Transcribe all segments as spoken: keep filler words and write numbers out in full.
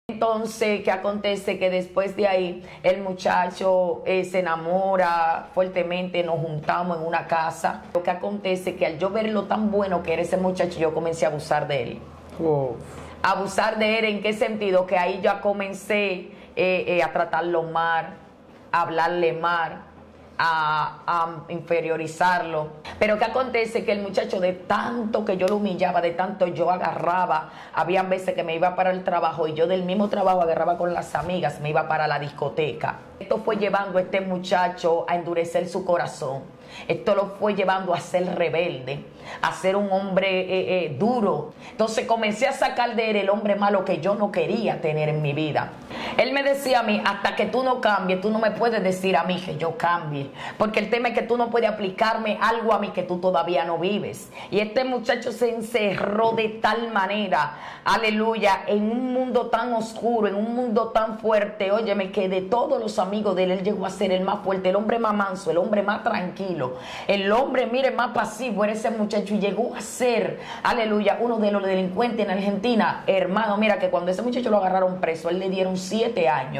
Entonces, ¿qué acontece? Que después de ahí el muchacho eh, se enamora fuertemente, nos juntamos en una casa. Lo que acontece que al yo ver lo tan bueno que era ese muchacho, yo comencé a abusar de él. Wow. Abusar de él, ¿en qué sentido? Que ahí yo comencé eh, eh, a tratarlo mal, a hablarle mal, a, a inferiorizarlo. Pero ¿qué acontece? Que el muchacho, de tanto que yo lo humillaba, de tanto yo agarraba, habían veces que me iba para el trabajo y yo del mismo trabajo agarraba con las amigas, me iba para la discoteca. Esto fue llevando a este muchacho a endurecer su corazón. Esto lo fue llevando a ser rebelde, a ser un hombre eh, eh, duro. Entonces comencé a sacar de él el hombre malo que yo no quería tener en mi vida. Él me decía a mí, hasta que tú no cambies, tú no me puedes decir a mí que yo cambie. Porque el tema es que tú no puedes aplicarme algo a mí que tú todavía no vives. Y este muchacho se encerró de tal manera, aleluya, en un mundo tan oscuro, en un mundo tan fuerte. Óyeme, que de todos los amigos de él, él llegó a ser el más fuerte, el hombre más manso, el hombre más tranquilo. El hombre, mire, más pasivo era ese muchacho y llegó a ser, aleluya, uno de los delincuentes en Argentina. Hermano, mira que cuando ese muchacho lo agarraron preso, él le dieron siete años.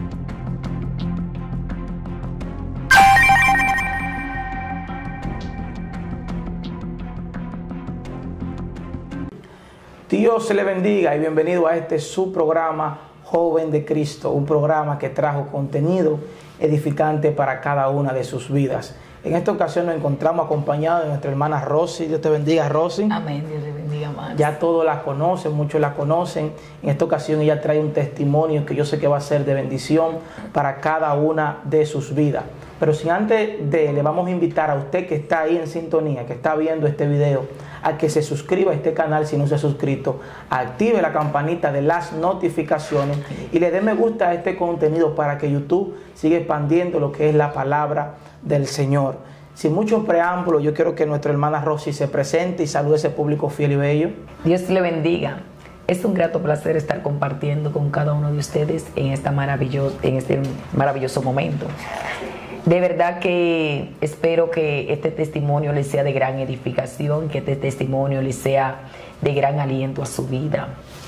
Dios se le bendiga y bienvenido a este su programa Joven de Cristo, un programa que trajo contenido edificante para cada una de sus vidas. En esta ocasión nos encontramos acompañados de nuestra hermana Rosy. Dios te bendiga, Rosy. Amén, Dios le bendiga más. Ya todos la conocen, muchos la conocen. En esta ocasión ella trae un testimonio que yo sé que va a ser de bendición para cada una de sus vidas. Pero sin antes de, le vamos a invitar a usted que está ahí en sintonía, que está viendo este video, a que se suscriba a este canal si no se ha suscrito, active la campanita de las notificaciones y le dé me gusta a este contenido para que YouTube siga expandiendo lo que es la palabra del Señor. Sin mucho preámbulo, yo quiero que nuestra hermana Rosy se presente y salude a ese público fiel y bello. Dios le bendiga. Es un grato placer estar compartiendo con cada uno de ustedes en, esta maravilloso, en este maravilloso momento. De verdad que espero que este testimonio les sea de gran edificación, que este testimonio les sea de gran aliento a su vida.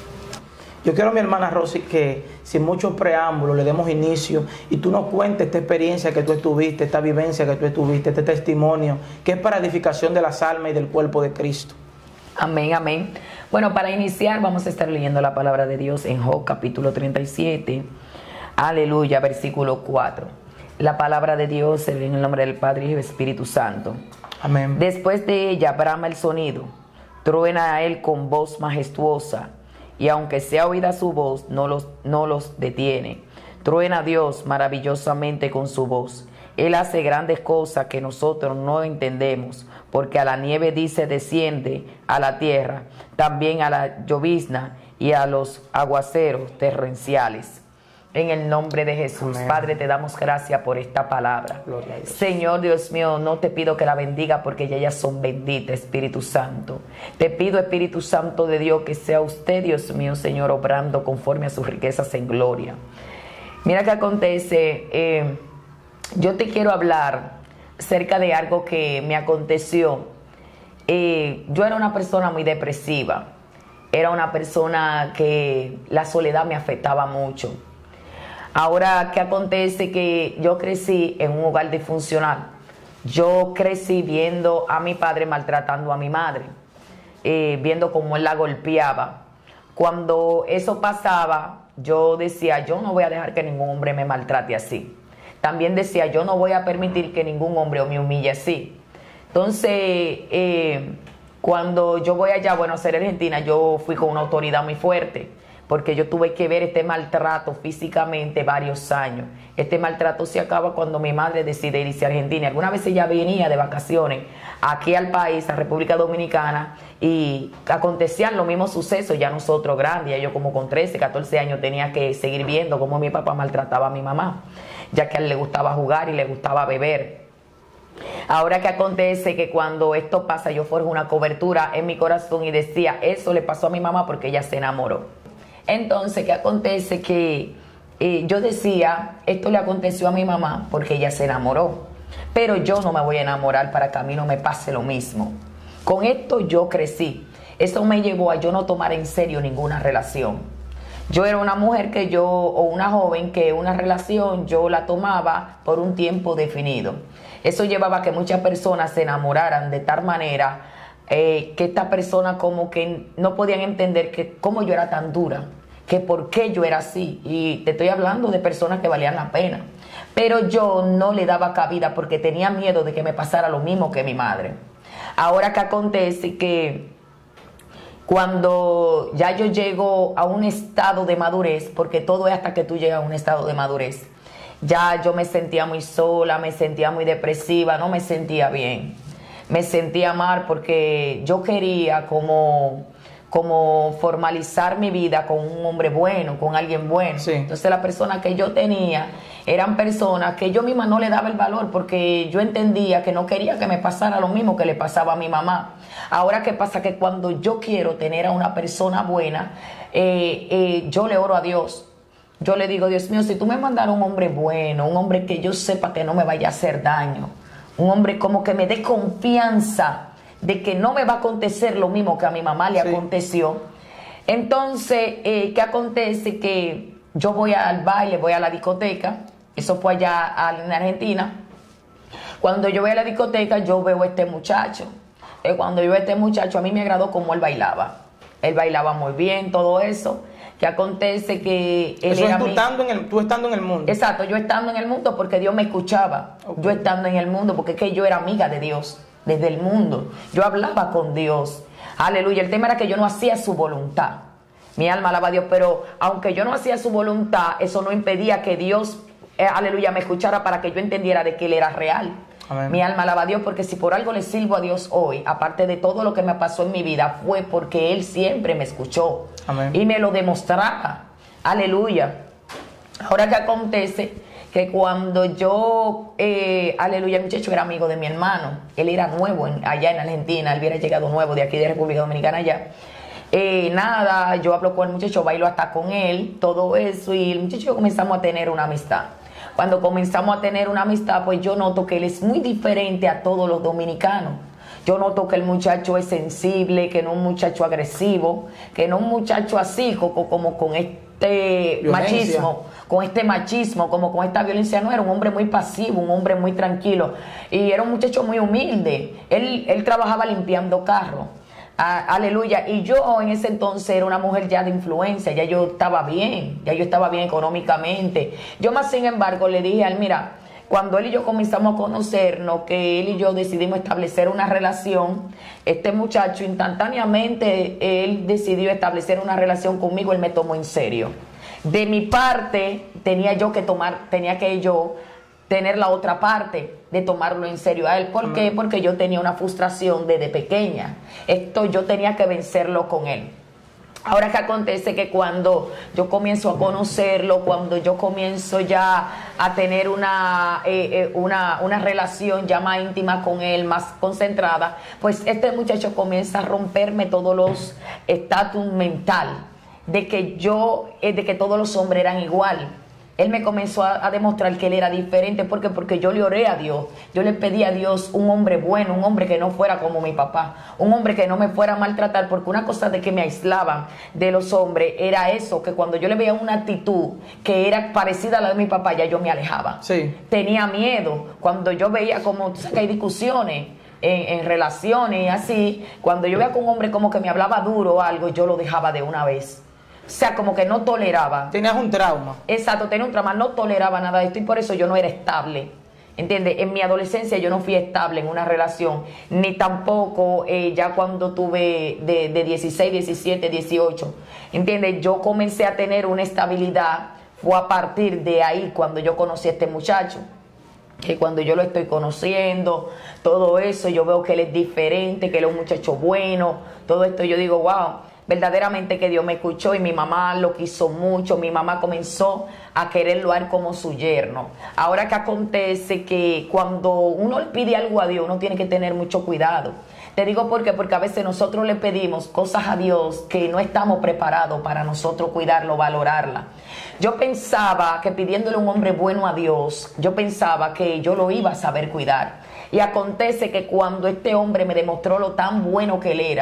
Yo quiero, mi hermana Rosy, que sin mucho preámbulo le demos inicio y tú nos cuentes esta experiencia que tú estuviste, esta vivencia que tú estuviste, este testimonio, que es para edificación de las almas y del cuerpo de Cristo. Amén, amén. Bueno, para iniciar vamos a estar leyendo la palabra de Dios en Job capítulo treinta y siete, aleluya, versículo cuatro. La palabra de Dios se lee en el nombre del Padre y del Espíritu Santo. Amén. Después de ella brama el sonido, truena a él con voz majestuosa, y aunque sea oída su voz, no los, no los detiene. Truena a Dios maravillosamente con su voz. Él hace grandes cosas que nosotros no entendemos, porque a la nieve dice desciende a la tierra, también a la llovizna y a los aguaceros torrenciales. En el nombre de Jesús, amén. Padre, te damos gracias por esta palabra. Dios. Señor Dios mío, no te pido que la bendiga porque ya ellas son benditas, Espíritu Santo. Te pido, Espíritu Santo de Dios, que sea usted, Dios mío, Señor, obrando conforme a sus riquezas en gloria. Mira qué acontece, eh, yo te quiero hablar acerca de algo que me aconteció. Eh, yo era una persona muy depresiva, era una persona que la soledad me afectaba mucho. Ahora, ¿qué acontece? Que yo crecí en un hogar disfuncional. Yo crecí viendo a mi padre maltratando a mi madre, eh, viendo cómo él la golpeaba. Cuando eso pasaba, yo decía, yo no voy a dejar que ningún hombre me maltrate así. También decía, yo no voy a permitir que ningún hombre me humille así. Entonces, eh, cuando yo voy allá a Buenos Aires, Argentina, yo fui con una autoridad muy fuerte, porque yo tuve que ver este maltrato físicamente varios años. Este maltrato se acaba cuando mi madre decide irse a Argentina. Alguna vez ella venía de vacaciones aquí al país, a República Dominicana, y acontecían los mismos sucesos, ya nosotros grandes, ya yo como con trece, catorce años tenía que seguir viendo cómo mi papá maltrataba a mi mamá, ya que a él le gustaba jugar y le gustaba beber. Ahora que acontece que cuando esto pasa, yo forjo una cobertura en mi corazón y decía, eso le pasó a mi mamá porque ella se enamoró. Entonces, ¿qué acontece? Que eh, yo decía, esto le aconteció a mi mamá porque ella se enamoró, pero yo no me voy a enamorar para que a mí no me pase lo mismo. Con esto yo crecí. Eso me llevó a yo no tomar en serio ninguna relación. Yo era una mujer que yo, o una joven que una relación yo la tomaba por un tiempo definido. Eso llevaba a que muchas personas se enamoraran de tal manera eh, que estas personas como que no podían entender que cómo yo era tan dura, que por qué yo era así. Y te estoy hablando de personas que valían la pena. Pero yo no le daba cabida porque tenía miedo de que me pasara lo mismo que mi madre. Ahora que acontece que cuando ya yo llego a un estado de madurez, porque todo es hasta que tú llegas a un estado de madurez, ya yo me sentía muy sola, me sentía muy depresiva, no me sentía bien. Me sentía mal porque yo quería como, como formalizar mi vida con un hombre bueno, con alguien bueno. Sí. Entonces las personas que yo tenía eran personas que yo misma no le daba el valor porque yo entendía que no quería que me pasara lo mismo que le pasaba a mi mamá. Ahora, ¿qué pasa? Que cuando yo quiero tener a una persona buena, eh, eh, yo le oro a Dios. Yo le digo, Dios mío, si tú me mandas un hombre bueno, un hombre que yo sepa que no me vaya a hacer daño, un hombre como que me dé confianza de que no me va a acontecer lo mismo que a mi mamá le sí. aconteció. Entonces, eh, ¿qué acontece? Que yo voy al baile, voy a la discoteca, eso fue allá en Argentina. Cuando yo voy a la discoteca, yo veo a este muchacho. Eh, cuando yo veo a este muchacho, a mí me agradó cómo él bailaba. Él bailaba muy bien, todo eso. Que acontece que él Eso era es tú, mi... estando en el, tú estando en el mundo. Exacto, yo estando en el mundo porque Dios me escuchaba. Okay. Yo estando en el mundo porque es que yo era amiga de Dios desde el mundo. Yo hablaba con Dios. Aleluya. El tema era que yo no hacía su voluntad. Mi alma alaba a Dios, pero aunque yo no hacía su voluntad, eso no impedía que Dios, eh, aleluya, me escuchara para que yo entendiera de que Él era real. Amén. Mi alma alaba a Dios, porque si por algo le sirvo a Dios hoy, aparte de todo lo que me pasó en mi vida, fue porque Él siempre me escuchó. Amén. Y me lo demostraba. Aleluya. Ahora que acontece que cuando yo, eh, aleluya, el muchacho era amigo de mi hermano, él era nuevo en, allá en Argentina, él hubiera llegado nuevo de aquí de República Dominicana allá. Eh, nada, yo hablo con el muchacho, bailo hasta con él, todo eso, y el muchacho y yo comenzamos a tener una amistad. Cuando comenzamos a tener una amistad, pues yo noto que él es muy diferente a todos los dominicanos. Yo noto que el muchacho es sensible, que no es un muchacho agresivo, que no es un muchacho así, como, como con este violencia. machismo, con este machismo, como con esta violencia. No, era un hombre muy pasivo, un hombre muy tranquilo. Y era un muchacho muy humilde. Él, él trabajaba limpiando carros. Ah, aleluya. Y yo en ese entonces era una mujer ya de influencia, ya yo estaba bien, ya yo estaba bien económicamente. Yo más sin embargo le dije a él, mira, cuando él y yo comenzamos a conocernos, que él y yo decidimos establecer una relación, este muchacho instantáneamente, él decidió establecer una relación conmigo, él me tomó en serio. De mi parte, tenía yo que tomar, tenía que yo tener la otra parte de tomarlo en serio a él. ¿Por qué? Porque yo tenía una frustración desde pequeña. Esto yo tenía que vencerlo con él. Ahora que acontece que cuando yo comienzo a conocerlo, cuando yo comienzo ya a tener una, eh, eh, una, una relación ya más íntima con él, más concentrada, pues este muchacho comienza a romperme todos los estatus mental de que yo, eh, de que todos los hombres eran igual. Él me comenzó a, a demostrar que él era diferente. ¿Por qué? Porque yo le oré a Dios. Yo le pedí a Dios un hombre bueno, un hombre que no fuera como mi papá, un hombre que no me fuera a maltratar, porque una cosa de que me aislaban de los hombres era eso, que cuando yo le veía una actitud que era parecida a la de mi papá, ya yo me alejaba. Sí. Tenía miedo. Cuando yo veía como, tú sabes que hay discusiones en, en relaciones y así, cuando yo veía que un hombre como que me hablaba duro o algo, yo lo dejaba de una vez. O sea, como que no toleraba. Tenías un trauma. Exacto, tenía un trauma, no toleraba nada de esto y por eso yo no era estable. ¿Entiendes? En mi adolescencia yo no fui estable en una relación, ni tampoco eh, ya cuando tuve de, de dieciséis, diecisiete, dieciocho. ¿Entiendes? Yo comencé a tener una estabilidad, fue a partir de ahí cuando yo conocí a este muchacho. Que cuando yo lo estoy conociendo, todo eso, yo veo que él es diferente, que él es un muchacho bueno, todo esto yo digo, wow. Verdaderamente que Dios me escuchó y mi mamá lo quiso mucho. Mi mamá comenzó a quererlo a él como su yerno. Ahora que acontece que cuando uno le pide algo a Dios, uno tiene que tener mucho cuidado. Te digo por qué, porque a veces nosotros le pedimos cosas a Dios que no estamos preparados para nosotros cuidarlo, valorarla. Yo pensaba que pidiéndole un hombre bueno a Dios, yo pensaba que yo lo iba a saber cuidar. Y acontece que cuando este hombre me demostró lo tan bueno que él era,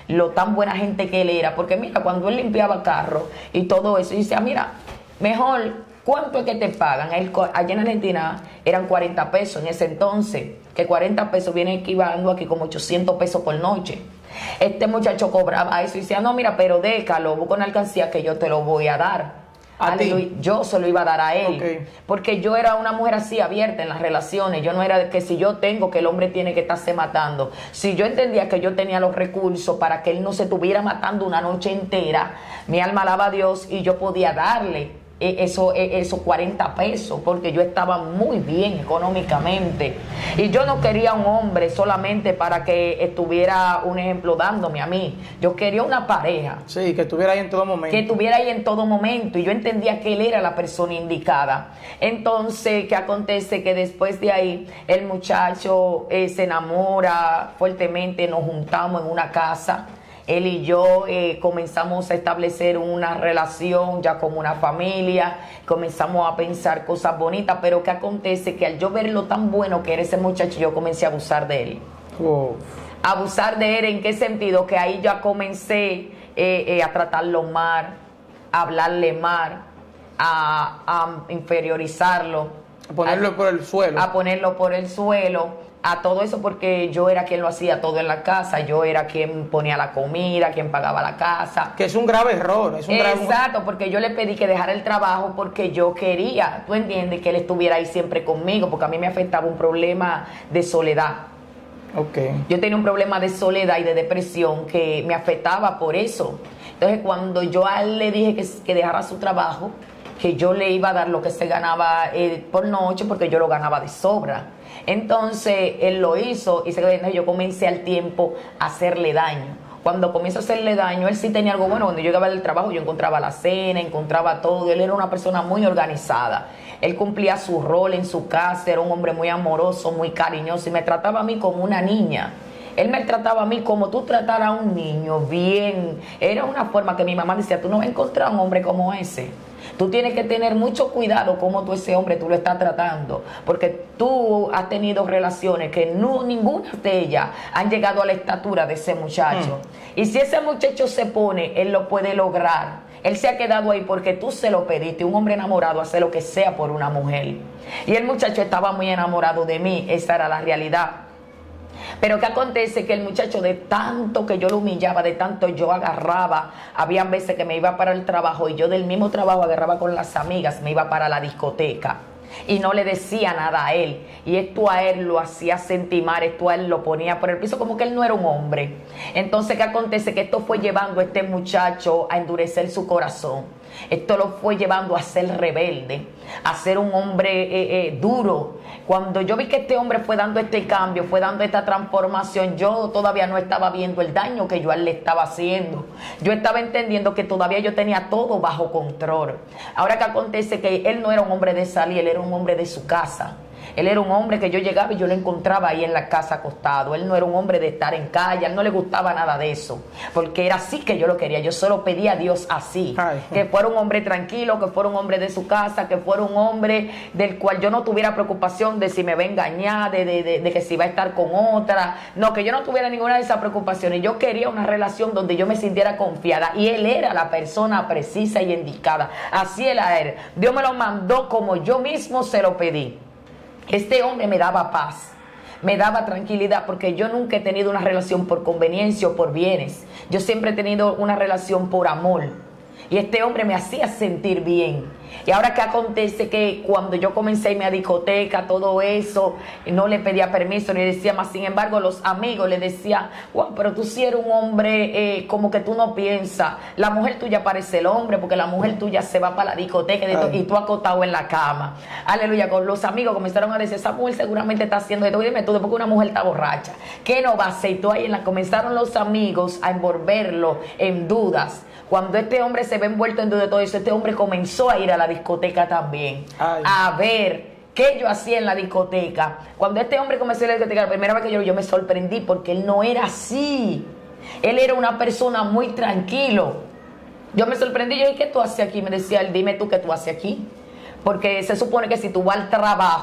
lo tan buena gente que él era, porque mira, cuando él limpiaba carros y todo eso, y decía, mira, mejor, ¿cuánto es que te pagan? Él, allá en Argentina eran cuarenta pesos en ese entonces, que cuarenta pesos viene equivalendo aquí como ochocientos pesos por noche. Este muchacho cobraba eso y decía, no, mira, pero déjalo, busca una alcancía que yo te lo voy a dar. ¿A ti? Yo se lo iba a dar a él, Okay. porque yo era una mujer así abierta en las relaciones. Yo no era de que si yo tengo, que el hombre tiene que estarse matando. Si yo entendía que yo tenía los recursos para que él no se estuviera matando una noche entera, mi alma alaba a Dios y yo podía darle eso, esos cuarenta pesos, porque yo estaba muy bien económicamente. Y yo no quería un hombre solamente para que estuviera, un ejemplo, dándome a mí. Yo quería una pareja. Sí, que estuviera ahí en todo momento. Que estuviera ahí en todo momento. Y yo entendía que él era la persona indicada. Entonces, ¿qué acontece? Que después de ahí, el muchacho eh, se enamora fuertemente, nos juntamos en una casa. Él y yo eh, comenzamos a establecer una relación ya como una familia, comenzamos a pensar cosas bonitas, pero ¿qué acontece? Que al yo ver lo tan bueno que era ese muchacho, yo comencé a abusar de él. Wow. Abusar de él, ¿en qué sentido? Que ahí ya comencé eh, eh, a tratarlo mal, a hablarle mal, a, a inferiorizarlo. A ponerlo a, por el suelo. A ponerlo por el suelo. A todo eso porque yo era quien lo hacía todo en la casa, yo era quien ponía la comida, quien pagaba la casa. Que es un grave error. Es un grave... Exacto, porque yo le pedí que dejara el trabajo porque yo quería, tú entiendes, que él estuviera ahí siempre conmigo, porque a mí me afectaba un problema de soledad. Okay. Yo tenía un problema de soledad y de depresión que me afectaba por eso. Entonces cuando yo a él le dije que, que dejara su trabajo, que yo le iba a dar lo que se ganaba eh, por noche, porque yo lo ganaba de sobra. Entonces él lo hizo y yo comencé al tiempo a hacerle daño. Cuando comienzo a hacerle daño, él sí tenía algo bueno. Cuando yo llegaba del trabajo, yo encontraba la cena, encontraba todo. Él era una persona muy organizada. Él cumplía su rol en su casa, era un hombre muy amoroso, muy cariñoso y me trataba a mí como una niña. Él me trataba a mí como tú tratar a un niño, bien. Era una forma que mi mamá decía, tú no vas a encontrar un hombre como ese. Tú tienes que tener mucho cuidado cómo tú ese hombre tú lo estás tratando, porque tú has tenido relaciones que no, ninguna de ellas han llegado a la estatura de ese muchacho. Mm. Y si ese muchacho se pone, él lo puede lograr. Él se ha quedado ahí porque tú se lo pediste. Un hombre enamorado hace lo que sea por una mujer. Y el muchacho estaba muy enamorado de mí, esa era la realidad. Pero ¿qué acontece? Que el muchacho, de tanto que yo lo humillaba, de tanto yo agarraba, habían veces que me iba para el trabajo y yo del mismo trabajo agarraba con las amigas, me iba para la discoteca y no le decía nada a él. Y esto a él lo hacía sentir mal, esto a él lo ponía por el piso, como que él no era un hombre. Entonces, ¿qué acontece? Que esto fue llevando a este muchacho a endurecer su corazón. Esto lo fue llevando a ser rebelde, a ser un hombre eh, eh, duro. Cuando yo vi que este hombre fue dando este cambio, fue dando esta transformación, yo todavía no estaba viendo el daño que yo a él le estaba haciendo. Yo estaba entendiendo que todavía yo tenía todo bajo control. Ahora que acontece que él no era un hombre de salir, él era un hombre de su casa. Él era un hombre que yo llegaba y yo lo encontraba ahí en la casa acostado. Él no era un hombre de estar en calle, a él no le gustaba nada de eso, porque era así que yo lo quería. Yo solo pedía a Dios así, Ay. que fuera un hombre tranquilo, que fuera un hombre de su casa, que fuera un hombre del cual yo no tuviera preocupación de si me va a engañar, de, de, de, de que si va a estar con otra. No, que yo no tuviera ninguna de esas preocupaciones. Yo quería una relación donde yo me sintiera confiada y él era la persona precisa y indicada. Así era él. Dios me lo mandó como yo mismo se lo pedí. Este hombre me daba paz, me daba tranquilidad, porque yo nunca he tenido una relación por conveniencia o por bienes. Yo siempre he tenido una relación por amor. Y este hombre me hacía sentir bien. Y ahora que acontece que cuando yo comencé a irme a discoteca, todo eso, no le pedía permiso ni decía más. Sin embargo, los amigos le decían, wow, pero tú sí eres un hombre eh, como que tú no piensas. La mujer tuya parece el hombre, porque la mujer tuya se va para la discoteca y, y tú acostado en la cama. Aleluya. Con los amigos comenzaron a decir, esa mujer seguramente está haciendo esto. Y dime tú, después que una mujer está borracha, ¿qué no va a hacer? Y tú ahí en la... Comenzaron los amigos a envolverlo en dudas. Cuando este hombre se ve envuelto en duda de todo eso, este hombre comenzó a ir a la discoteca también, Ay. a ver qué yo hacía en la discoteca. Cuando este hombre comenzó a ir a la discoteca, la primera vez que yo, yo me sorprendí, porque él no era así. Él era una persona muy tranquilo. Yo me sorprendí, yo dije, ¿qué tú haces aquí? Me decía él, dime tú qué tú haces aquí. Porque se supone que si tú vas al trabajo,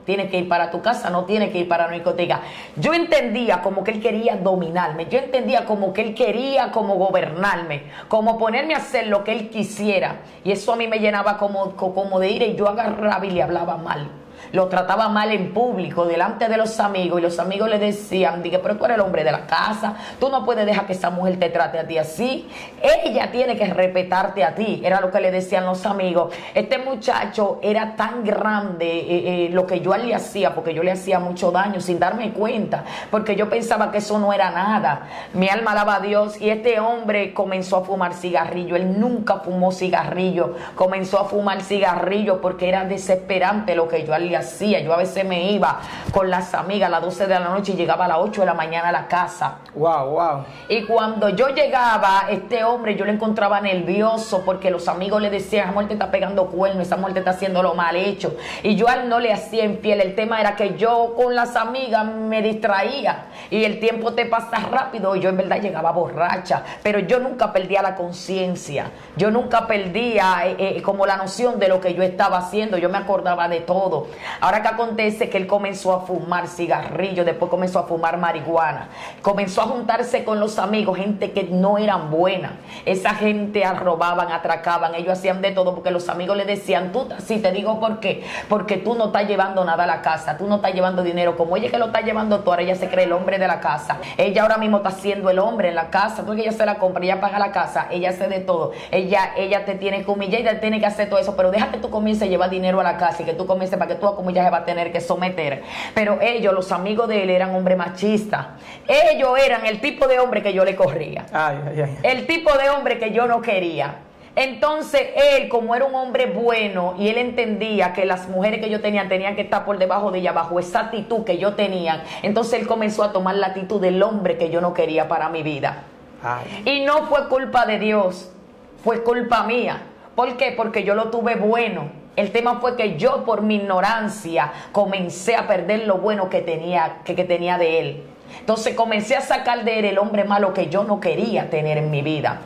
tienes que ir para tu casa, no tienes que ir para la discoteca. Yo entendía como que él quería dominarme, yo entendía como que él quería como gobernarme, como ponerme a hacer lo que él quisiera. Y eso a mí me llenaba como, como de ira, y yo agarraba y le hablaba mal. Lo trataba mal en público, delante de los amigos, y los amigos le decían, dije, pero tú eres el hombre de la casa, tú no puedes dejar que esa mujer te trate a ti así, ella tiene que respetarte a ti, era lo que le decían los amigos. Este muchacho era tan grande eh, eh, lo que yo le hacía, porque yo le hacía mucho daño sin darme cuenta, porque yo pensaba que eso no era nada. Mi alma alaba a Dios, y este hombre comenzó a fumar cigarrillo. Él nunca fumó cigarrillo, comenzó a fumar cigarrillo porque era desesperante lo que yo le hacía. Yo a veces me iba con las amigas a las doce de la noche y llegaba a las ocho de la mañana a la casa. Wow, wow. Y cuando yo llegaba, este hombre, yo lo encontraba nervioso porque los amigos le decían, esa mujer te está pegando cuernos, esa mujer te está haciendo lo mal hecho. Y yo a él no le hacía infiel. El tema era que yo con las amigas me distraía y el tiempo te pasa rápido, y yo en verdad llegaba borracha, pero yo nunca perdía la conciencia, yo nunca perdía eh, eh, como la noción de lo que yo estaba haciendo. Yo me acordaba de todo. Ahora que acontece que él comenzó a fumar cigarrillo, después comenzó a fumar marihuana, comenzó a juntarse con los amigos, gente que no eran buenas. Esa gente robaban, atracaban, ellos hacían de todo, porque los amigos le decían, tú, sí, te digo por qué, porque tú no estás llevando nada a la casa, tú no estás llevando dinero, como ella que lo está llevando tú, ahora ella se cree el hombre de la casa, ella ahora mismo está siendo el hombre en la casa, tú que ella se la compra, ella paga la casa, ella hace de todo, ella, ella te tiene que humillar, ella tiene que hacer todo eso, pero deja que tú comiences a llevar dinero a la casa y que tú comiences para que tú como ella se va a tener que someter. Pero ellos, los amigos de él, eran hombres machistas. Ellos eran el tipo de hombre que yo le corría. Ay, ay, ay. El tipo de hombre que yo no quería. Entonces él, como era un hombre bueno, y él entendía que las mujeres que yo tenía tenían que estar por debajo de ella, bajo esa actitud que yo tenía, entonces él comenzó a tomar la actitud del hombre que yo no quería para mi vida. Ay. Y no fue culpa de Dios, fue culpa mía. ¿Por qué? Porque yo lo tuve bueno. El tema fue que yo, por mi ignorancia, comencé a perder lo bueno que tenía, que, que tenía de él. Entonces comencé a sacar de él el hombre malo que yo no quería tener en mi vida.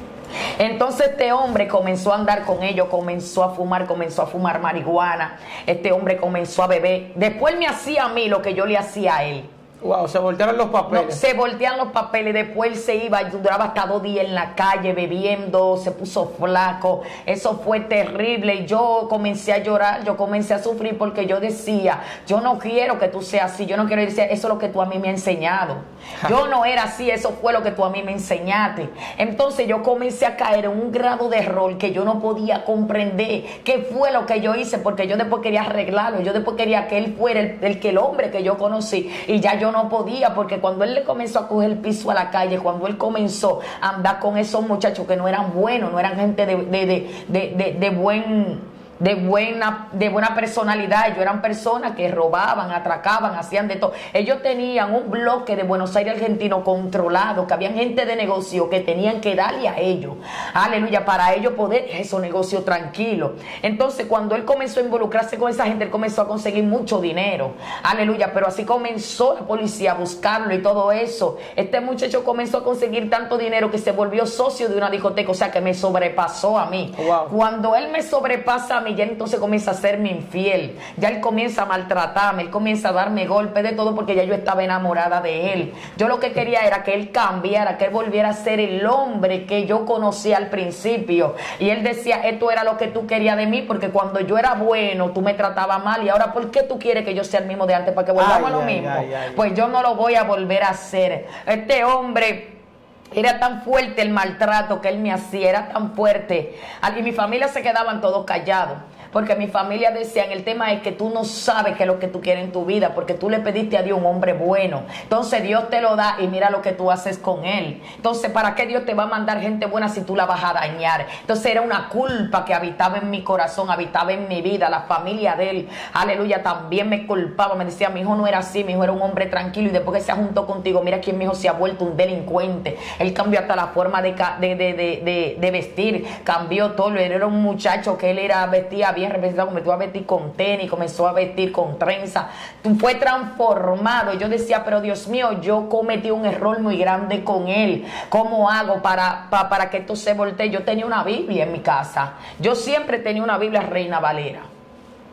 Entonces este hombre comenzó a andar con ellos, comenzó a fumar, comenzó a fumar marihuana. Este hombre comenzó a beber. Después me hacía a mí lo que yo le hacía a él. Wow, se voltearon los papeles. No, se voltean los papeles. Después él se iba, duraba hasta dos días en la calle bebiendo, se puso flaco. Eso fue terrible. Y yo comencé a llorar, yo comencé a sufrir, porque yo decía, yo no quiero que tú seas así, yo no quiero decir, eso es lo que tú a mí me has enseñado. Yo no era así, eso fue lo que tú a mí me enseñaste. Entonces yo comencé a caer en un grado de error que yo no podía comprender qué fue lo que yo hice, porque yo después quería arreglarlo, yo después quería que él fuera el, el que el hombre que yo conocí, y ya yo no podía, porque cuando él le comenzó a coger el piso a la calle, cuando él comenzó a andar con esos muchachos que no eran buenos, no eran gente de, de, de, de, de, de buen... de buena, de buena personalidad. Ellos eran personas que robaban, atracaban, hacían de todo. Ellos tenían un bloque de Buenos Aires argentino controlado, que habían gente de negocio que tenían que darle a ellos, aleluya, para ellos poder esos negocios tranquilos. Entonces cuando él comenzó a involucrarse con esa gente, él comenzó a conseguir mucho dinero, aleluya, pero así comenzó la policía a buscarlo y todo eso. Este muchacho comenzó a conseguir tanto dinero que se volvió socio de una discoteca, o sea que me sobrepasó a mí. Wow. Cuando él me sobrepasa a mí, ya entonces comienza a serme infiel, ya él comienza a maltratarme, él comienza a darme golpes de todo, porque ya yo estaba enamorada de él. Yo lo que quería era que él cambiara, que él volviera a ser el hombre que yo conocí al principio. Y él decía, esto era lo que tú querías de mí, porque cuando yo era bueno, tú me tratabas mal, y ahora ¿por qué tú quieres que yo sea el mismo de antes? ¿Para que volvamos ay, a lo ay, mismo? Ay, ay, pues yo no lo voy a volver a hacer. Este hombre... era tan fuerte el maltrato que él me hacía, era tan fuerte. Y mi familia se quedaban todos callados, porque mi familia decía, el tema es que tú no sabes qué es lo que tú quieres en tu vida, porque tú le pediste a Dios un hombre bueno. Entonces Dios te lo da y mira lo que tú haces con él. Entonces, ¿para qué Dios te va a mandar gente buena si tú la vas a dañar? Entonces era una culpa que habitaba en mi corazón, habitaba en mi vida. La familia de él, aleluya, también me culpaba. Me decía, mi hijo no era así, mi hijo era un hombre tranquilo, y después que se juntó contigo, mira quién mi hijo se ha vuelto un delincuente. Él cambió hasta la forma de, de, de, de, de vestir, cambió todo. Él era un muchacho que él era, vestía bien representado, comenzó a vestir con tenis, comenzó a vestir con trenza, fue transformado. Yo decía, pero Dios mío, yo cometí un error muy grande con él. ¿Cómo hago para, para, para que esto se voltee? Yo tenía una Biblia en mi casa, yo siempre tenía una Biblia Reina Valera.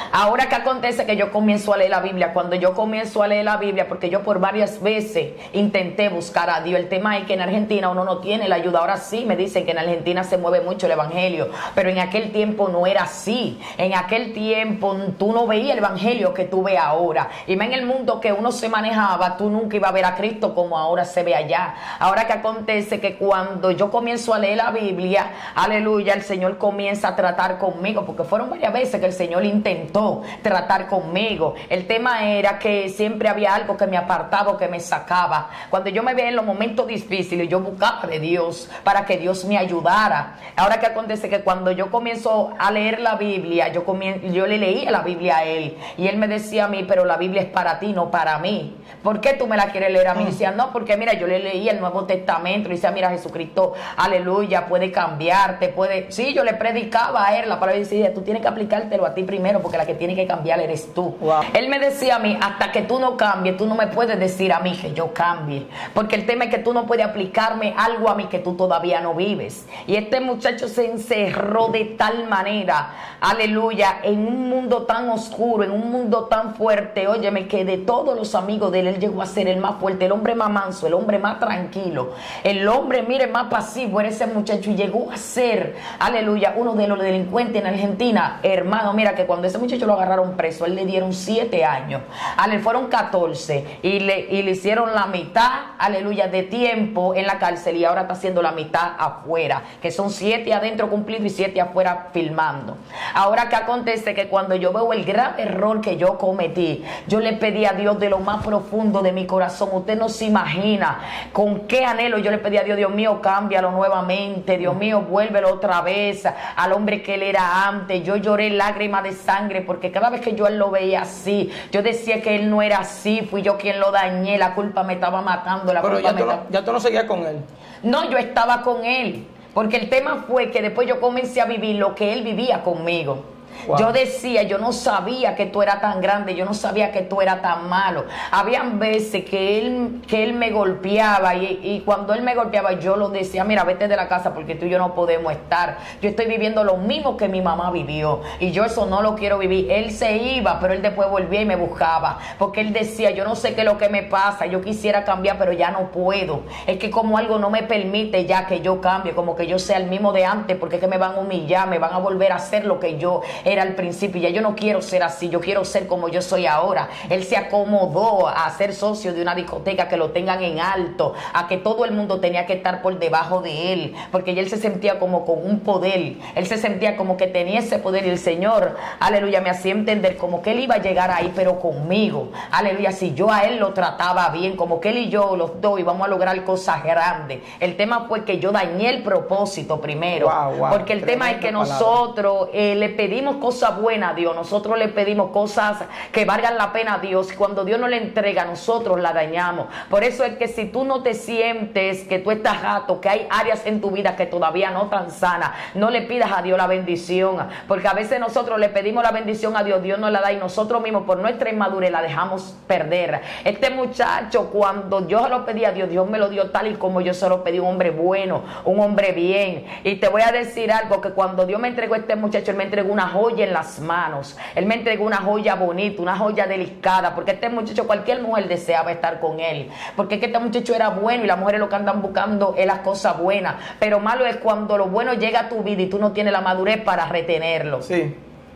Ahora que acontece que yo comienzo a leer la Biblia, cuando yo comienzo a leer la Biblia, porque yo por varias veces intenté buscar a Dios. El tema es que en Argentina uno no tiene la ayuda. Ahora sí me dicen que en Argentina se mueve mucho el evangelio, pero en aquel tiempo no era así. En aquel tiempo tú no veías el evangelio que tú ves ahora. Y más en el mundo que uno se manejaba, tú nunca ibas a ver a Cristo como ahora se ve allá. Ahora que acontece que cuando yo comienzo a leer la Biblia, aleluya, el Señor comienza a tratar conmigo, porque fueron varias veces que el Señor intentó tratar conmigo. El tema era que siempre había algo que me apartaba o que me sacaba. Cuando yo me veía en los momentos difíciles, yo buscaba de Dios para que Dios me ayudara. Ahora que acontece que cuando yo comienzo a leer la Biblia, yo, comien- yo le leía la Biblia a él, y él me decía a mí, pero la Biblia es para ti, no para mí. ¿Por qué tú me la quieres leer a mí? Y decía, no, porque mira, yo le leía el Nuevo Testamento, y decía, mira, Jesucristo, aleluya, puede cambiarte, puede... Sí, yo le predicaba a él la palabra y decía, tú tienes que aplicártelo a ti primero, porque la que tiene que cambiar eres tú. Wow. Él me decía a mí, hasta que tú no cambies, tú no me puedes decir a mí que yo cambie, porque el tema es que tú no puedes aplicarme algo a mí que tú todavía no vives. Y este muchacho se encerró de tal manera, aleluya, en un mundo tan oscuro, en un mundo tan fuerte, óyeme, que de todos los amigos de él, él llegó a ser el más fuerte, el hombre más manso, el hombre más tranquilo, el hombre, mire, más pasivo era ese muchacho, y llegó a ser, aleluya, uno de los delincuentes en Argentina. Hermano, mira que cuando ese muchacho lo agarraron preso, él le dieron siete años, a él fueron catorce, y le, y le hicieron la mitad, aleluya, de tiempo en la cárcel, y ahora está haciendo la mitad afuera, que son siete adentro cumplido y siete afuera filmando. Ahora que acontece que cuando yo veo el grave error que yo cometí, yo le pedí a Dios de lo más profundo de mi corazón. Usted no se imagina con qué anhelo yo le pedí a Dios, Dios mío, cámbialo nuevamente, Dios mío, vuélvelo otra vez al hombre que él era antes. Yo lloré lágrimas de sangre, porque cada vez que yo él lo veía así, yo decía que él no era así, fui yo quien lo dañé, la culpa me estaba matando, la Pero culpa ya me tú, no, estaba... ya tú no seguías con él. No, yo estaba con él, porque el tema fue que después yo comencé a vivir lo que él vivía conmigo. Wow. Yo decía, yo no sabía que tú eras tan grande, yo no sabía que tú eras tan malo. Habían veces que él, que él me golpeaba, y, y cuando él me golpeaba yo lo decía, mira, vete de la casa porque tú y yo no podemos estar. Yo estoy viviendo lo mismo que mi mamá vivió, y yo eso no lo quiero vivir. Él se iba, pero él después volvía y me buscaba, porque él decía, yo no sé qué es lo que me pasa, yo quisiera cambiar, pero ya no puedo. Es que como algo no me permite ya que yo cambie, como que yo sea el mismo de antes, porque es que me van a humillar, me van a volver a hacer lo que yo era al principio. Ya yo no quiero ser así, yo quiero ser como yo soy ahora. Él se acomodó a ser socio de una discoteca, que lo tengan en alto, a que todo el mundo tenía que estar por debajo de él, porque él se sentía como con un poder, él se sentía como que tenía ese poder, y el Señor, aleluya, me hacía entender como que él iba a llegar ahí, pero conmigo, aleluya, si yo a él lo trataba bien, como que él y yo los dos íbamos a lograr cosas grandes. El tema fue que yo dañé el propósito primero, wow, wow, porque el tema es que palabra. nosotros eh, le pedimos cosas buenas a Dios, nosotros le pedimos cosas que valgan la pena a Dios, y cuando Dios no le entrega, nosotros la dañamos. Por eso es que si tú no te sientes que tú estás gato, que hay áreas en tu vida que todavía no están sanas, no le pidas a Dios la bendición, porque a veces nosotros le pedimos la bendición a Dios, Dios nos la da, y nosotros mismos por nuestra inmadurez la dejamos perder. Este muchacho, cuando yo se lo pedí a Dios, Dios me lo dio tal y como yo se lo pedí, un hombre bueno, un hombre bien. Y te voy a decir algo, que cuando Dios me entregó a este muchacho, él me entregó una joya en las manos, él me entregó una joya bonita, una joya delicada, porque este muchacho, cualquier mujer deseaba estar con él, porque es que este muchacho era bueno, y las mujeres lo que andan buscando es las cosas buenas, pero malo es cuando lo bueno llega a tu vida y tú no tienes la madurez para retenerlo. Sí.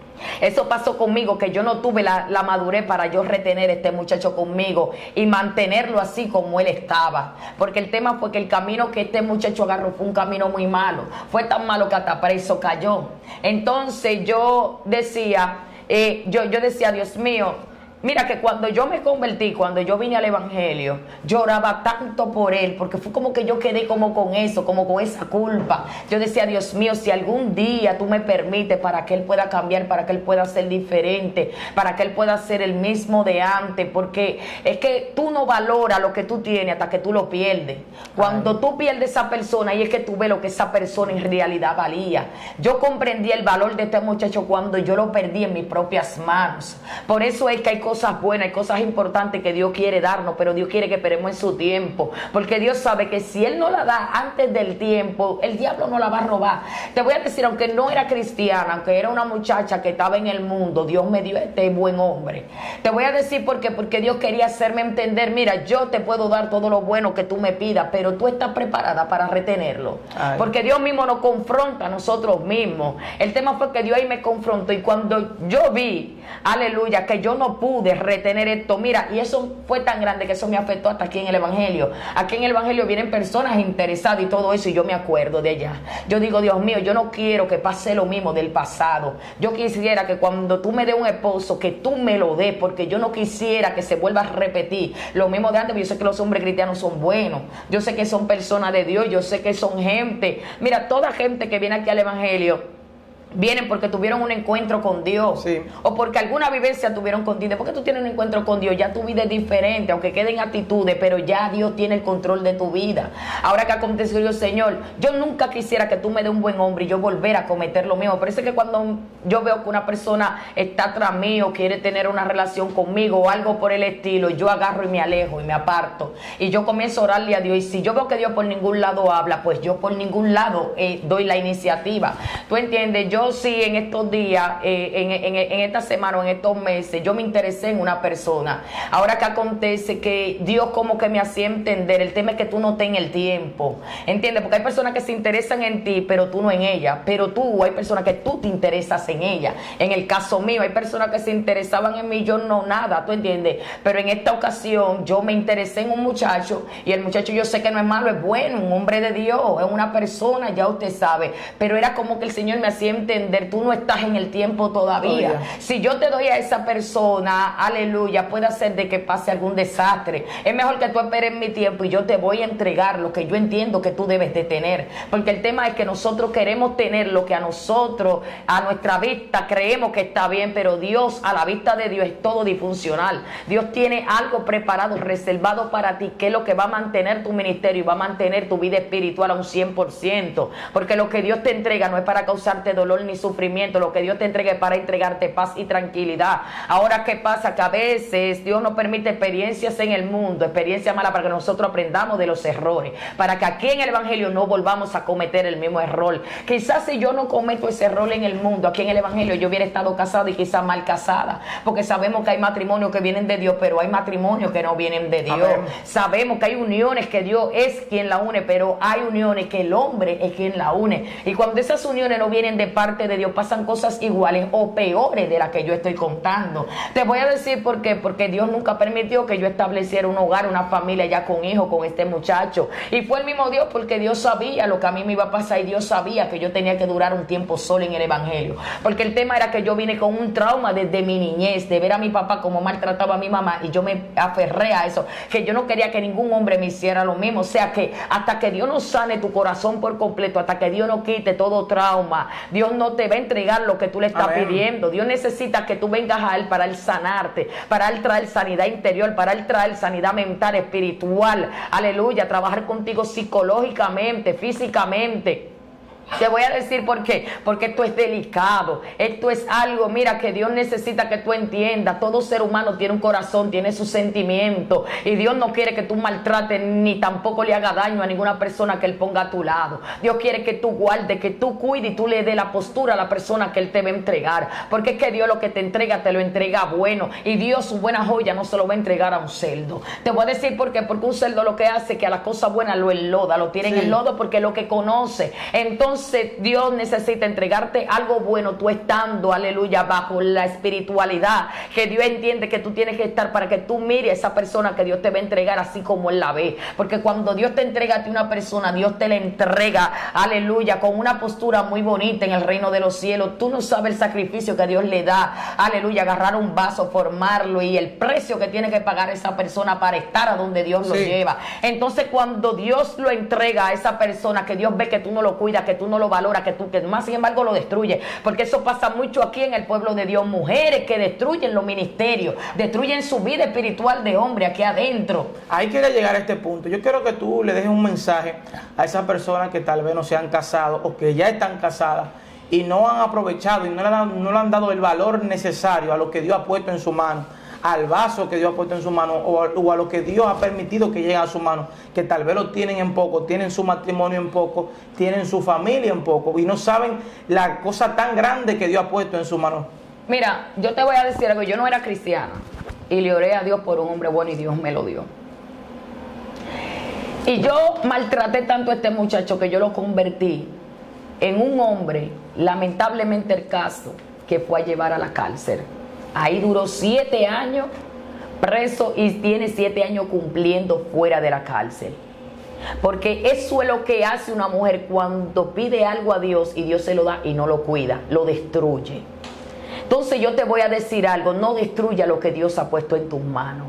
Eso pasó conmigo, que yo no tuve la, la madurez para yo retener a este muchacho conmigo y mantenerlo así como él estaba, porque el tema fue que el camino que este muchacho agarró fue un camino muy malo, fue tan malo que hasta preso cayó. Entonces yo decía, eh, yo, yo decía, Dios mío, mira que cuando yo me convertí, cuando yo vine al evangelio, lloraba tanto por él, porque fue como que yo quedé como con eso, como con esa culpa. Yo decía, Dios mío, si algún día tú me permites para que él pueda cambiar, para que él pueda ser diferente, para que él pueda ser el mismo de antes, porque es que tú no valoras lo que tú tienes hasta que tú lo pierdes. Cuando Ay. tú pierdes esa persona, y es que tú ves lo que esa persona en realidad valía. Yo comprendí el valor de este muchacho cuando yo lo perdí en mis propias manos. Por eso es que hay cosas cosas buenas, hay cosas importantes que Dios quiere darnos, pero Dios quiere que esperemos en su tiempo, porque Dios sabe que si Él no la da antes del tiempo, el diablo no la va a robar. Te voy a decir, aunque no era cristiana, aunque era una muchacha que estaba en el mundo, Dios me dio este buen hombre. Te voy a decir por qué, porque Dios quería hacerme entender, mira, yo te puedo dar todo lo bueno que tú me pidas, pero tú estás preparada para retenerlo. Ay. Porque Dios mismo nos confronta a nosotros mismos. El tema fue que Dios ahí me confrontó, y cuando yo vi, aleluya, que yo no pude retener esto, mira, y eso fue tan grande que eso me afectó hasta aquí en el Evangelio. Aquí en el Evangelio vienen personas interesadas y todo eso, y yo me acuerdo de ella. Yo digo, Dios mío, yo no quiero que pase lo mismo del pasado. Yo quisiera que cuando tú me des un esposo, que tú me lo des, porque yo no quisiera que se vuelva a repetir lo mismo de antes. Yo sé que los hombres cristianos son buenos, yo sé que son personas de Dios, yo sé que son gente, mira, toda gente que viene aquí al Evangelio vienen porque tuvieron un encuentro con Dios, sí, o porque alguna vivencia tuvieron con Dios. Porque tú tienes un encuentro con Dios, ya tu vida es diferente, aunque queden actitudes, pero ya Dios tiene el control de tu vida. Ahora que aconteció yo, Señor, yo nunca quisiera que tú me des un buen hombre y yo volver a cometer lo mismo. Parece que cuando yo veo que una persona está atrás mío, quiere tener una relación conmigo o algo por el estilo, yo agarro y me alejo y me aparto, y yo comienzo a orarle a Dios. Y si yo veo que Dios por ningún lado habla, pues yo por ningún lado eh, doy la iniciativa. ¿Tú entiendes? Yo sí, en estos días, eh, en, en, en esta semana o en estos meses, yo me interesé en una persona. Ahora que acontece que Dios como que me hacía entender, el tema es que tú no ten el tiempo, ¿entiendes? Porque hay personas que se interesan en ti, pero tú no en ella. Pero tú, hay personas que tú te interesas en ella. En el caso mío, hay personas que se interesaban en mí, yo no nada, ¿tú entiendes? Pero en esta ocasión, yo me interesé en un muchacho, y el muchacho yo sé que no es malo, es bueno, un hombre de Dios, es una persona, ya usted sabe. Pero era como que el Señor me hacía entender, tú no estás en el tiempo todavía. Oh, yeah. Si yo te doy a esa persona, aleluya, puede hacer de que pase algún desastre. Es mejor que tú esperes mi tiempo y yo te voy a entregar lo que yo entiendo que tú debes de tener. Porque el tema es que nosotros queremos tener lo que a nosotros, a nuestra vista, creemos que está bien, pero Dios, a la vista de Dios, es todo disfuncional. Dios tiene algo preparado, reservado para ti, que es lo que va a mantener tu ministerio y va a mantener tu vida espiritual a un cien por ciento. Porque lo que Dios te entrega no es para causarte dolor ni sufrimiento. Lo que Dios te entregue para entregarte paz y tranquilidad. Ahora, ¿qué pasa? Que a veces Dios nos permite experiencias en el mundo, experiencias malas, para que nosotros aprendamos de los errores, para que aquí en el Evangelio no volvamos a cometer el mismo error. Quizás si yo no cometo ese error en el mundo, aquí en el Evangelio yo hubiera estado casada y quizás mal casada, porque sabemos que hay matrimonios que vienen de Dios, pero hay matrimonios que no vienen de Dios. Amén. Sabemos que hay uniones que Dios es quien la une, pero hay uniones que el hombre es quien la une, y cuando esas uniones no vienen de parte de Dios, pasan cosas iguales o peores de las que yo estoy contando. Te voy a decir por qué. Porque Dios nunca permitió que yo estableciera un hogar, una familia ya con hijos con este muchacho, y fue el mismo Dios, porque Dios sabía lo que a mí me iba a pasar, y Dios sabía que yo tenía que durar un tiempo solo en el Evangelio, porque el tema era que yo vine con un trauma desde mi niñez, de ver a mi papá como maltrataba a mi mamá, y yo me aferré a eso, que yo no quería que ningún hombre me hiciera lo mismo. O sea que hasta que Dios no sane tu corazón por completo, hasta que Dios no quite todo trauma, Dios no te va a entregar lo que tú le estás Amén. Pidiendo. Dios necesita que tú vengas a Él para Él sanarte, para Él traer sanidad interior, para Él traer sanidad mental, espiritual, aleluya, trabajar contigo psicológicamente, físicamente. Te voy a decir por qué. Porque esto es delicado. Esto es algo, mira, que Dios necesita que tú entiendas. Todo ser humano tiene un corazón, tiene sus sentimientos. Y Dios no quiere que tú maltrates ni tampoco le haga daño a ninguna persona que Él ponga a tu lado. Dios quiere que tú guardes, que tú cuides y tú le des la postura a la persona que Él te va a entregar. Porque es que Dios lo que te entrega, te lo entrega bueno. Y Dios, su buena joya, no se lo va a entregar a un cerdo. Te voy a decir por qué. Porque un cerdo lo que hace es que a la cosa buena lo enloda, lo tiene sí. en el lodo, porque es lo que conoce. Entonces, Dios necesita entregarte algo bueno, tú estando, aleluya, bajo la espiritualidad que Dios entiende que tú tienes que estar, para que tú mires a esa persona que Dios te va a entregar así como Él la ve. Porque cuando Dios te entrega a ti una persona, Dios te la entrega, aleluya, con una postura muy bonita en el reino de los cielos. Tú no sabes el sacrificio que Dios le da, aleluya, agarrar un vaso, formarlo, y el precio que tiene que pagar esa persona para estar a donde Dios lo sí. lleva. Entonces, cuando Dios lo entrega a esa persona, que Dios ve que tú no lo cuidas, que tú no lo valora, que tú que más sin embargo lo destruye, porque eso pasa mucho aquí en el pueblo de Dios. Mujeres que destruyen los ministerios, destruyen su vida espiritual de hombre aquí adentro. Ahí quiere llegar a este punto. Yo quiero que tú le dejes un mensaje a esas personas que tal vez no se han casado o que ya están casadas y no han aprovechado y no le han, no le han dado el valor necesario a lo que Dios ha puesto en su mano. al vaso que Dios ha puesto en su mano o a, o a lo que Dios ha permitido que llegue a su mano, que tal vez lo tienen en poco, tienen su matrimonio en poco, tienen su familia en poco y no saben la cosa tan grande que Dios ha puesto en su mano. Mira, yo te voy a decir algo, yo no era cristiana y le oré a Dios por un hombre bueno y Dios me lo dio. Y yo maltraté tanto a este muchacho que yo lo convertí en un hombre, lamentablemente el caso, que fue a llevar a la cárcel. Ahí duró siete años preso y tiene siete años cumpliendo fuera de la cárcel. Porque eso es lo que hace una mujer cuando pide algo a Dios y Dios se lo da y no lo cuida, lo destruye. Entonces yo te voy a decir algo, no destruya lo que Dios ha puesto en tus manos.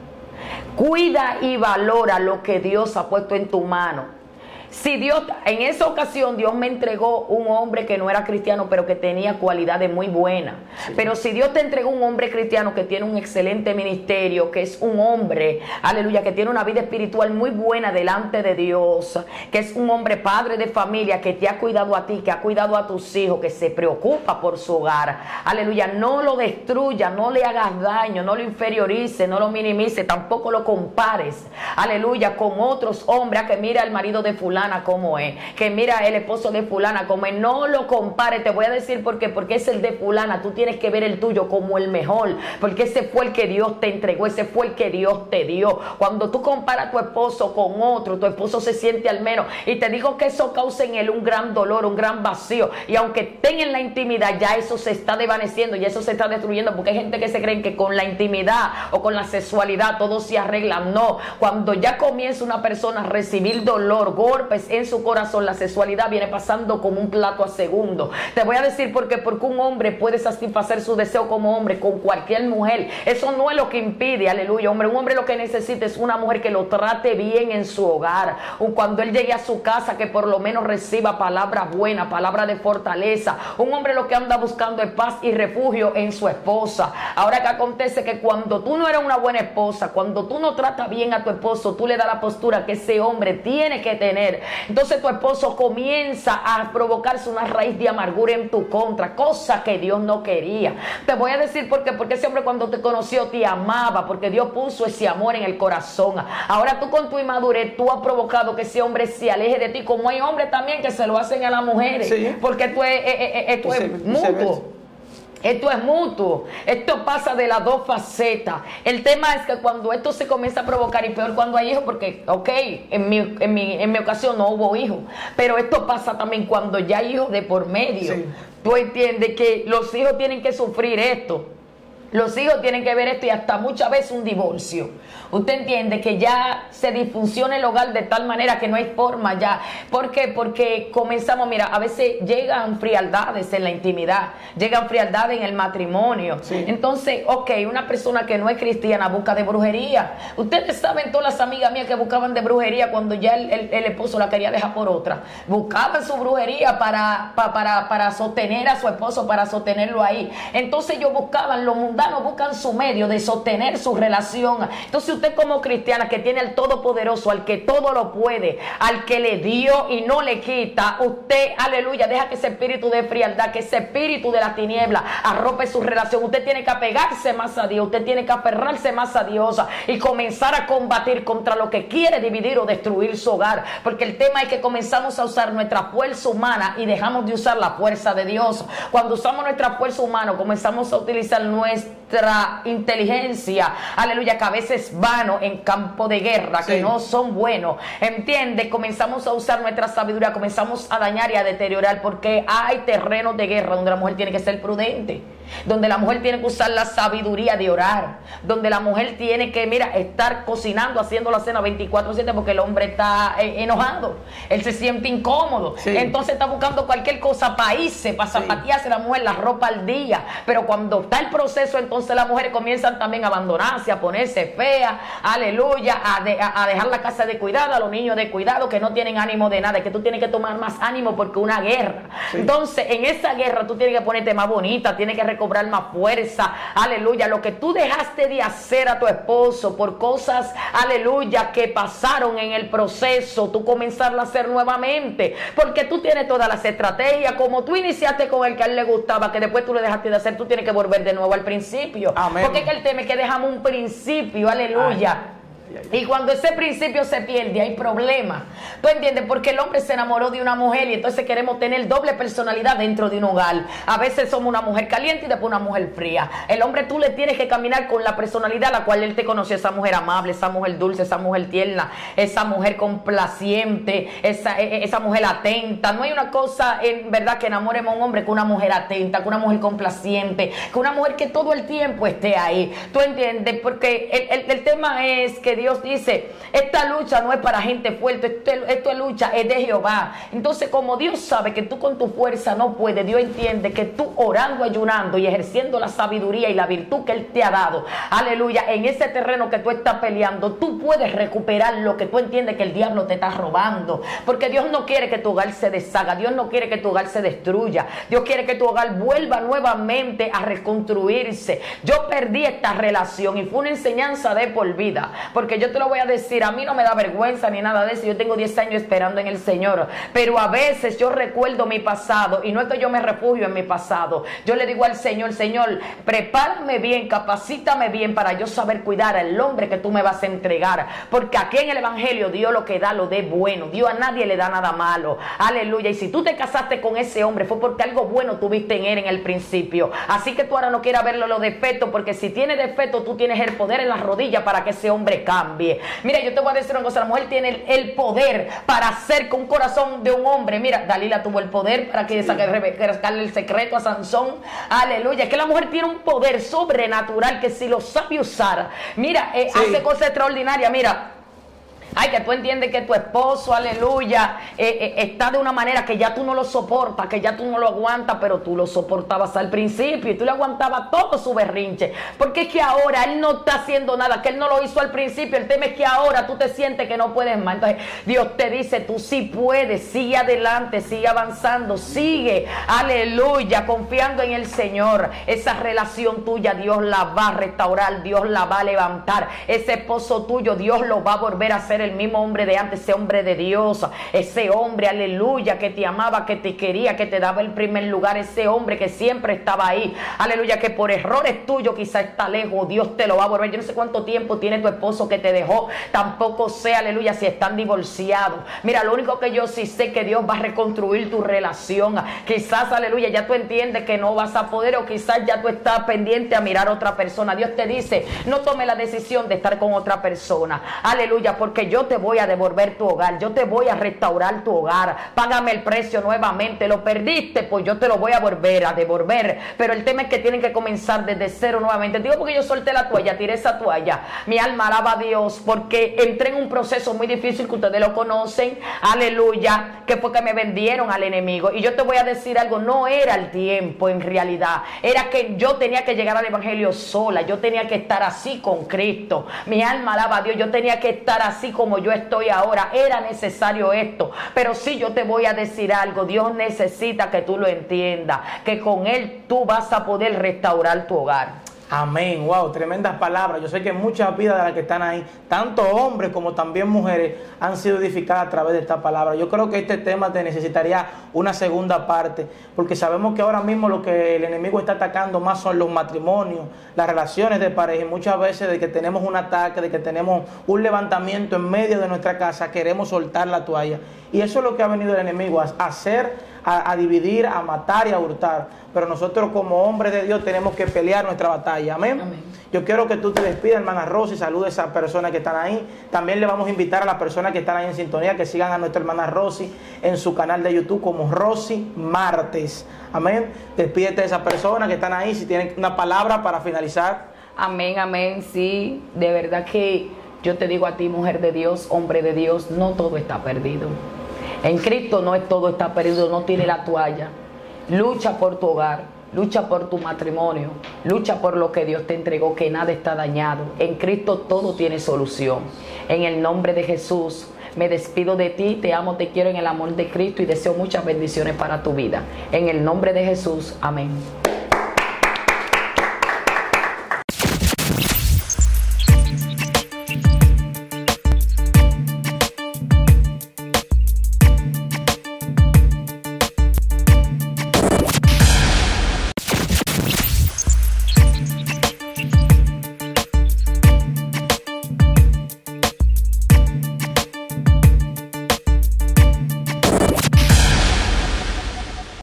Cuida y valora lo que Dios ha puesto en tu mano. Si Dios, en esa ocasión Dios me entregó un hombre que no era cristiano, pero que tenía cualidades muy buenas. Sí. Pero si Dios te entregó un hombre cristiano que tiene un excelente ministerio, que es un hombre, aleluya, que tiene una vida espiritual muy buena delante de Dios, que es un hombre padre de familia, que te ha cuidado a ti, que ha cuidado a tus hijos, que se preocupa por su hogar, aleluya, no lo destruya, no le hagas daño, no lo inferiorice, no lo minimice, tampoco lo compares, aleluya, con otros hombres, que mira al marido de fulano como es, que mira el esposo de fulana como es, no lo compare. Te voy a decir por qué, porque es el de fulana, tú tienes que ver el tuyo como el mejor, porque ese fue el que Dios te entregó, ese fue el que Dios te dio. Cuando tú comparas a tu esposo con otro, tu esposo se siente al menos, y te digo que eso causa en él un gran dolor, un gran vacío, y aunque estén en la intimidad, ya eso se está desvaneciendo, ya eso se está destruyendo, porque hay gente que se cree que con la intimidad o con la sexualidad todo se arregla. No, cuando ya comienza una persona a recibir dolor, golpe en su corazón, la sexualidad viene pasando como un plato a segundo. Te voy a decir por qué, porque un hombre puede satisfacer su deseo como hombre con cualquier mujer. Eso no es lo que impide, aleluya, hombre. Un hombre lo que necesita es una mujer que lo trate bien en su hogar. Cuando él llegue a su casa, que por lo menos reciba palabras buenas, palabras de fortaleza. Un hombre lo que anda buscando es paz y refugio en su esposa. Ahora, que acontece que cuando tú no eres una buena esposa, cuando tú no tratas bien a tu esposo, tú le das la postura que ese hombre tiene que tener. Entonces tu esposo comienza a provocarse una raíz de amargura en tu contra, cosa que Dios no quería. Te voy a decir por qué, porque ese hombre cuando te conoció te amaba, porque Dios puso ese amor en el corazón. Ahora tú con tu inmadurez, tú has provocado que ese hombre se aleje de ti, como hay hombres también que se lo hacen a las mujeres, sí, porque esto es, es, es, esto es mutuo. Esto es mutuo, esto pasa de las dos facetas. El tema es que cuando esto se comienza a provocar, y peor cuando hay hijos, porque, ok, en mi, en mi, en mi ocasión no hubo hijos, pero esto pasa también cuando ya hay hijos de por medio. Sí. Tú entiendes que los hijos tienen que sufrir esto. Los hijos tienen que ver esto y hasta muchas veces un divorcio. Usted entiende que ya se disfunciona el hogar de tal manera que no hay forma ya. ¿Por qué? Porque comenzamos, mira, a veces llegan frialdades en la intimidad, llegan frialdades en el matrimonio. Sí. Entonces, ok, una persona que no es cristiana busca de brujería. Ustedes saben, todas las amigas mías que buscaban de brujería cuando ya el, el, el esposo la quería dejar por otra. Buscaban su brujería para, para, para, para sostener a su esposo, para sostenerlo ahí. Entonces ellos buscaban lo mundano, buscan su medio de sostener su relación. Entonces usted como cristiana que tiene al Todopoderoso, al que todo lo puede, al que le dio y no le quita, usted, aleluya, deja que ese espíritu de frialdad, que ese espíritu de la tiniebla arrope su relación. Usted tiene que apegarse más a Dios, usted tiene que aferrarse más a Dios y comenzar a combatir contra lo que quiere dividir o destruir su hogar, porque el tema es que comenzamos a usar nuestra fuerza humana y dejamos de usar la fuerza de Dios. Cuando usamos nuestra fuerza humana, comenzamos a utilizar nuestra nuestra inteligencia, aleluya, que a veces vano en campo de guerra, sí, que no son buenos, ¿entiendes? Comenzamos a usar nuestra sabiduría, comenzamos a dañar y a deteriorar, porque hay terrenos de guerra donde la mujer tiene que ser prudente, donde la mujer tiene que usar la sabiduría de orar, donde la mujer tiene que, mira, estar cocinando, haciendo la cena veinticuatro siete, porque el hombre está eh, enojado, él se siente incómodo, sí, entonces está buscando cualquier cosa para irse, para zapatearse, sí, la mujer la ropa al día, pero cuando está el proceso, entonces las mujeres comienzan también a abandonarse, a ponerse feas, aleluya, a, de, a, a dejar la casa de cuidado, a los niños de cuidado, que no tienen ánimo de nada, que tú tienes que tomar más ánimo porque una guerra, sí, entonces en esa guerra tú tienes que ponerte más bonita, tienes que recobrar más fuerza, aleluya, lo que tú dejaste de hacer a tu esposo por cosas, aleluya, que pasaron en el proceso, tú comenzarlo a hacer nuevamente, porque tú tienes todas las estrategias, como tú iniciaste con el que a él le gustaba, que después tú le dejaste de hacer, tú tienes que volver de nuevo al principio. principio. Amén. Porque es que el tema es que dejamos un principio, aleluya. Ay. Y cuando ese principio se pierde, hay problemas. ¿Tú entiendes? Porque el hombre se enamoró de una mujer y entonces queremos tener doble personalidad dentro de un hogar. A veces somos una mujer caliente y después una mujer fría. El hombre, tú le tienes que caminar con la personalidad a la cual él te conoció. Esa mujer amable, esa mujer dulce, esa mujer tierna, esa mujer complaciente, esa, esa mujer atenta. No hay una cosa en verdad que enamoremos a un hombre que una mujer atenta, que una mujer complaciente, que una mujer que todo el tiempo esté ahí. ¿Tú entiendes? Porque el, el, el tema es que Dios dice, esta lucha no es para gente fuerte, esto, esto es lucha, es de Jehová. Entonces, como Dios sabe que tú con tu fuerza no puedes, Dios entiende que tú orando, ayunando y ejerciendo la sabiduría y la virtud que Él te ha dado, aleluya, en ese terreno que tú estás peleando, tú puedes recuperar lo que tú entiendes que el diablo te está robando. Porque Dios no quiere que tu hogar se deshaga, Dios no quiere que tu hogar se destruya, Dios quiere que tu hogar vuelva nuevamente a reconstruirse. Yo perdí esta relación y fue una enseñanza de por vida, porque yo te lo voy a decir, a mí no me da vergüenza ni nada de eso, yo tengo diez años esperando en el Señor, pero a veces yo recuerdo mi pasado, y no es que yo me refugio en mi pasado, yo le digo al Señor, Señor, prepárame bien, capacítame bien para yo saber cuidar al hombre que tú me vas a entregar, porque aquí en el Evangelio Dios lo que da lo de bueno, Dios a nadie le da nada malo, aleluya, y si tú te casaste con ese hombre fue porque algo bueno tuviste en él en el principio, así que tú ahora no quieras verlo los defectos, porque si tiene defectos tú tienes el poder en las rodillas para que ese hombre cambie. Mira, yo te voy a decir una cosa, la mujer tiene el, el poder para hacer con un corazón de un hombre. Mira, Dalila tuvo el poder para que sacarle el secreto a Sansón, aleluya, que la mujer tiene un poder sobrenatural que si lo sabe usar, mira, eh, sí. hace cosas extraordinarias. Mira, ay, que tú entiendes que tu esposo, aleluya, eh, eh, está de una manera que ya tú no lo soportas, que ya tú no lo aguantas, pero tú lo soportabas al principio y tú le aguantabas todo su berrinche. Porque es que ahora él no está haciendo nada, que él no lo hizo al principio. El tema es que ahora tú te sientes que no puedes más. Entonces Dios te dice, tú sí puedes, sigue adelante, sigue avanzando, sigue, aleluya, confiando en el Señor. Esa relación tuya Dios la va a restaurar, Dios la va a levantar. Ese esposo tuyo Dios lo va a volver a hacer el mismo hombre de antes, ese hombre de Dios, ese hombre, aleluya, que te amaba, que te quería, que te daba el primer lugar, ese hombre que siempre estaba ahí, aleluya, que por errores tuyos quizá está lejos, Dios te lo va a volver. Yo no sé cuánto tiempo tiene tu esposo que te dejó, tampoco sé, aleluya, si están divorciados. Mira, lo único que yo sí sé que Dios va a reconstruir tu relación. Quizás, aleluya, ya tú entiendes que no vas a poder, o quizás ya tú estás pendiente a mirar a otra persona. Dios te dice, no tome la decisión de estar con otra persona, aleluya, porque yo te voy a devolver tu hogar, yo te voy a restaurar tu hogar, págame el precio nuevamente, lo perdiste, pues yo te lo voy a volver a devolver, pero el tema es que tienen que comenzar desde cero nuevamente. Digo, porque yo solté la toalla, tiré esa toalla, mi alma alaba a Dios, porque entré en un proceso muy difícil que ustedes lo conocen, aleluya, que fue que me vendieron al enemigo, y yo te voy a decir algo, no era el tiempo en realidad, era que yo tenía que llegar al evangelio sola, yo tenía que estar así con Cristo, mi alma alaba a Dios, yo tenía que estar así como yo estoy ahora, era necesario esto. Pero sí, yo te voy a decir algo, Dios necesita que tú lo entiendas, que con Él tú vas a poder restaurar tu hogar. Amén, wow, tremendas palabras. Yo sé que muchas vidas de las que están ahí, tanto hombres como también mujeres, han sido edificadas a través de esta palabra. Yo creo que este tema te necesitaría una segunda parte, porque sabemos que ahora mismo lo que el enemigo está atacando más son los matrimonios, las relaciones de pareja, y muchas veces de que tenemos un ataque, de que tenemos un levantamiento en medio de nuestra casa, queremos soltar la toalla. Y eso es lo que ha venido el enemigo, a hacer, a, a dividir, a matar y a hurtar. Pero nosotros como hombres de Dios tenemos que pelear nuestra batalla. Amén. Amén. Yo quiero que tú te despidas, hermana Rosy, salude a esas personas que están ahí. También le vamos a invitar a las personas que están ahí en sintonía que sigan a nuestra hermana Rosy en su canal de YouTube como Rosy Martes. Amén. Despídete de esas personas que están ahí, si tienen una palabra para finalizar. Amén, amén, sí. De verdad que yo te digo a ti, mujer de Dios, hombre de Dios, no todo está perdido. En Cristo no es todo está perdido, no tiene la toalla. Lucha por tu hogar, lucha por tu matrimonio, lucha por lo que Dios te entregó, que nada está dañado. En Cristo todo tiene solución. En el nombre de Jesús me despido de ti, te amo, te quiero en el amor de Cristo y deseo muchas bendiciones para tu vida. En el nombre de Jesús, amén.